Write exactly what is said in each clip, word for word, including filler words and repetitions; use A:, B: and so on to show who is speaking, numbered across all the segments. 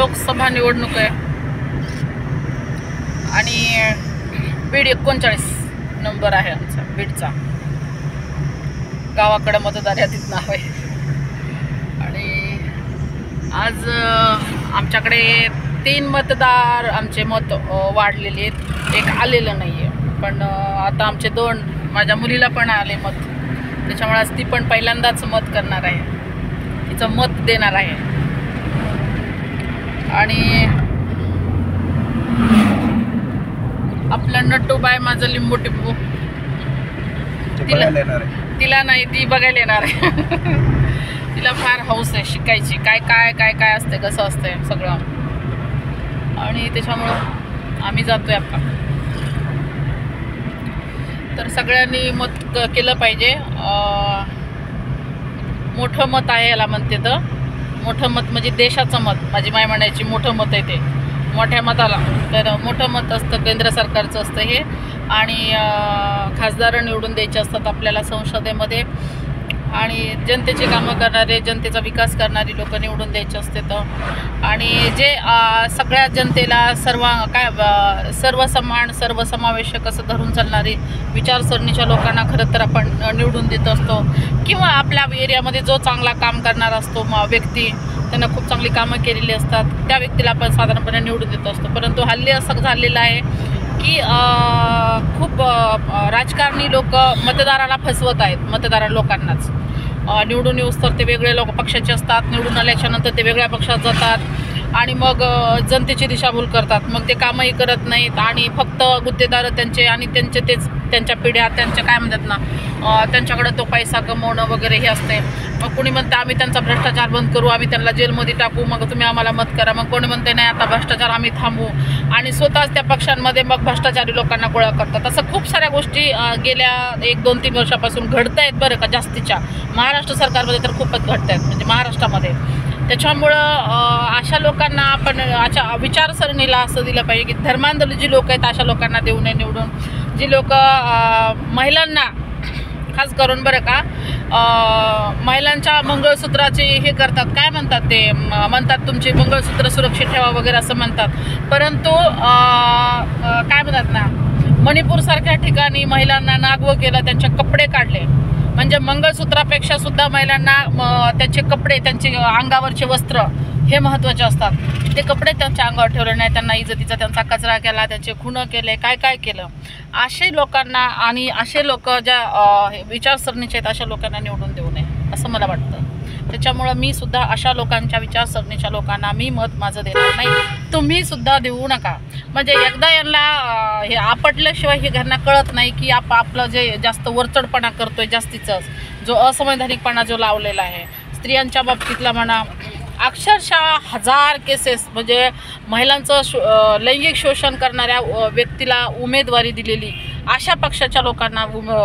A: लोकसभा निवडणूक आहे आणि बीड एकोणचाळीस नंबर आहे आमचा बीडचा. गावाकडे मतदार यादीत नाव आहे. आणि आज आमच्याकडे तीन मतदार आमचे मत वाढलेले आहेत, एक आलेलं नाही आहे. पण आता आमचे दोन, माझ्या मुलीला पण आले मत, त्याच्यामुळे आज ती पण पहिल्यांदाच मत करणार आहे, तिचं मत देणार आहे. आणि आपलं नटूबाई माझं लिंबू टिंबू तिला तिला नाही ती बघायला येणार आहे. तिला फार हौस आहे शिकायची, काय काय काय काय असते, कसं असतंय सगळं. आणि त्याच्यामुळं आम्ही जातोय आता. तर सगळ्यांनी मत केलं पाहिजे. मोठं मत आहे याला म्हणते, तर मोठं मत म्हणजे देशाचं मत. माझी माय म्हणायची मोठं मत आहे ते, मोठ्या मताला. तर मोठं मत असतं केंद्र सरकारचं असतं हे. आणि खासदार निवडून द्यायचे असतात आपल्याला संसदेमध्ये. आणि जनतेचे कामं करणारे, जनतेचा विकास करणारी लोक निवडून द्यायचे असते. तर आणि जे सगळ्या जनतेला सर्व काय सर्वसमान सर्वसमावेशक असं धरून चालणारी विचारसरणीच्या लोकांना खरं तर आपण निवडून देत असतो. किंवा आपल्या एरियामध्ये जो चांगला काम करणारा असतो व्यक्ती, त्यांना खूप चांगली कामं केलेली असतात, त्या व्यक्तीला आपण साधारणपणे निवडून देत असतो. परंतु हल्ली असं झालेलं आहे की खूप राजकारणी लोक मतदाराला फसवत आहेत. मतदार लोकांनाच निवडून येऊस तर ते वेगळे लोक पक्षाचे असतात, निवडून आल्याच्यानंतर ते वेगळ्या पक्षात जातात आणि मग जनतेची दिशाभूल करतात. मग ते कामही करत नाहीत आणि फक्त गुत्तेदार त्यांचे आणि त्यांचे तेच त्यांच्या पिढ्या, त्यांच्या काय म्हणतात ना, त्यांच्याकडे तो पैसा कमवणं वगैरे हे असते. मग कोणी म्हणते आम्ही त्यांचा भ्रष्टाचार बंद करू, आम्ही त्यांना जेलमध्ये टाकू, मग तुम्ही आम्हाला मत करा. मग कोणी म्हणते नाही आता भ्रष्टाचार आम्ही थांबवू, आणि स्वतःच त्या पक्षांमध्ये मग भ्रष्टाचारी लोकांना गोळा करतात. असं खूप साऱ्या गोष्टी गेल्या एक दोन तीन वर्षापासून घडत आहेत बरं का, जास्तीच्या. महाराष्ट्र सरकारमध्ये तर खूपच घडत आहेत, म्हणजे महाराष्ट्रामध्ये. त्याच्यामुळं अशा लोकांना आपण अशा विचारसरणीला असं दिलं पाहिजे की धर्मांध जी लोक आहेत अशा लोकांना देऊ नये निवडून. जी लोक महिलांना खास करून बरं का महिलांच्या मंगळसूत्राचे हे करतात, काय म्हणतात ते, म्हणतात तुमचे मंगळसूत्र सुरक्षित ठेवा वगैरे असं म्हणतात. परंतु काय म्हणतात ना, मणिपूरसारख्या ठिकाणी महिलांना नागवं केलं, त्यांचे कपडे काढले. म्हणजे मंगळसूत्रापेक्षा सुद्धा महिलांना त्यांचे कपडे, त्यांचे अंगावरचे वस्त्र हे महत्त्वाचे असतात. ते कपडे त्यांच्या अंगावर ठेवले नाही, त्यांना इज्जतीचा त्यांचा कचरा केला, त्यांचे खुनं केले, काय काय केलं. असे लोकांना आणि असे लोक ज्या विचारसरणीचे आहेत अशा लोकांना निवडून देऊ नये असं मला वाटतं. त्याच्यामुळं मी सुद्धा अशा लोकांच्या विचारसरणीच्या लोकांना मी मत माझं देणार नाही, तुम्ही सुद्धा देऊ नका. म्हणजे एकदा यांना हे आपटल्याशिवाय हे घरांना कळत नाही की आप आपलं जे जास्त वरचढपणा करतोय, जास्तीचाच जो असंवैधानिकपणा जो लावलेला आहे स्त्रियांच्या बाबतीतला म्हणा, अक्षरशः हजार केसेस म्हणजे महिलांचं शो लैंगिक शोषण करणाऱ्या व्यक्तीला उमेदवारी दिलेली अशा पक्षाच्या लोकांना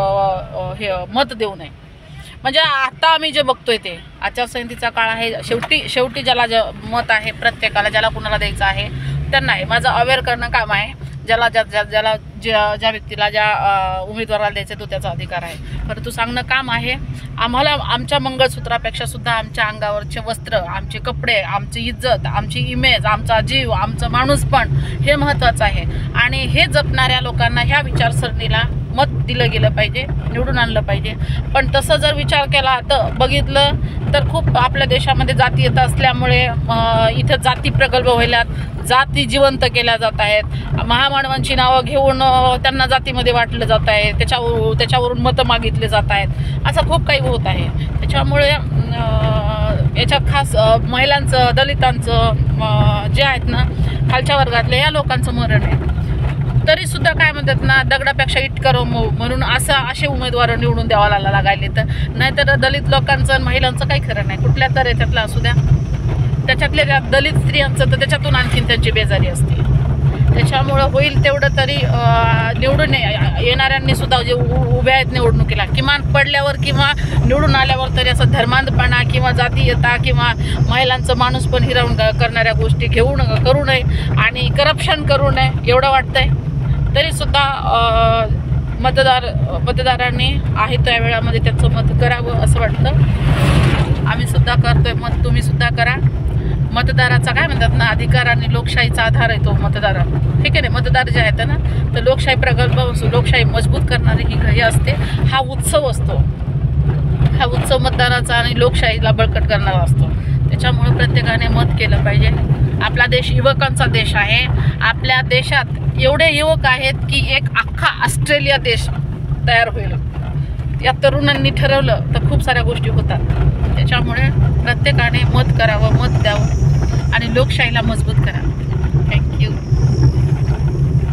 A: हे मत देऊ नये. म्हणजे आता आम्ही जे बघतोय ते आचारसंहितेचा काळ आहे, शेवटी शेवटी ज्याला ज मत आहे प्रत्येकाला, ज्याला कुणाला द्यायचं आहे त्यांना आहे. माझं अवेअर करणं काम आहे. ज्याला ज्या ज्या ज्याला ज्या ज्या व्यक्तीला ज्या उमेदवाराला द्यायचं तो त्याचा अधिकार आहे. परंतु सांगणं काम आहे. आम्हाला आमच्या मंगळसूत्रापेक्षा सुद्धा आमच्या अंगावरचे वस्त्र, आमचे कपडे, आमची इज्जत, आमची इमेज, आमचा जीव, आमचं माणूसपण हे महत्त्वाचं आहे. आणि हे जपणाऱ्या लोकांना ह्या विचारसरणीला मत दिलं गेलं पाहिजे, निवडून आणलं पाहिजे. पण तसं जर विचार केला तर बघितलं तर खूप आपल्या देशामध्ये जाती येत असल्यामुळे इथं जाती प्रगल्भ व्हायल्यात, जाती जिवंत केल्या जात आहेत. महामानवांची नावं घेऊन त्यांना जातीमध्ये वाटलं जात आहे, त्याच्यावर त्याच्यावरून मतं मागितले जात आहेत. असं खूप काही होत आहे. त्याच्यामुळे याच्यात खास महिलांचं, दलितांचं जे आहेत ना खालच्या वर्गातले या लोकांचं मरण आहे. तरीसुद्धा काय म्हणतात ना, दगडापेक्षा इट करो म्हणून असं असे उमेदवार निवडून द्यावा लागायले. तर नाहीतर दलित लोकांचं आणि महिलांचं काही खरं नाही. कुठल्या तर याच्यातलं असू द्या, त्याच्यातल्या त्या दलित स्त्रियांचं तर त्याच्यातून आणखीन त्यांची बेजारी असते. त्याच्यामुळं होईल तेवढं तरी निवडून येणाऱ्यांनी सुद्धा जे उभ्या आहेत निवडणुकीला, किमान पडल्यावर किंवा निवडून आल्यावर तरी असं धर्मांधपणा किंवा जातीयता किंवा महिलांचं माणूस पण हिरावून करणाऱ्या गोष्टी घेऊ न करू नये आणि करप्शन करू नये एवढं वाटतंय. तरीसुद्धा मतदार मतदारांनी आहे त्या वेळामध्ये त्याचं मत करावं असं वाटतं. आम्ही सुद्धा करतोय मत, तुम्ही सुद्धा करा. मतदाराचा काय म्हणतात ना, अधिकार आणि लोकशाहीचा आधार आहे तो मतदार. ठीक आहे ना, मतदार जे आहेत ना, तर लोकशाही प्रगल्भ, लोकशाही मजबूत करणारी ही हे असते. हा उत्सव असतो, हा उत्सव मतदानाचा आणि लोकशाहीला बळकट करणारा असतो. त्याच्यामुळे प्रत्येकाने मत केलं पाहिजे. आपला देश युवकांचा देश आहे. आपल्या देशात एवढे युवक आहेत की एक अख्खा ऑस्ट्रेलिया देश तयार होईल. या तरुणांनी ठरवलं तर खूप साऱ्या गोष्टी होतात. त्याच्यामुळे प्रत्येकाने मत करावं, मत द्यावं आणि लोकशाहीला मजबूत करावं.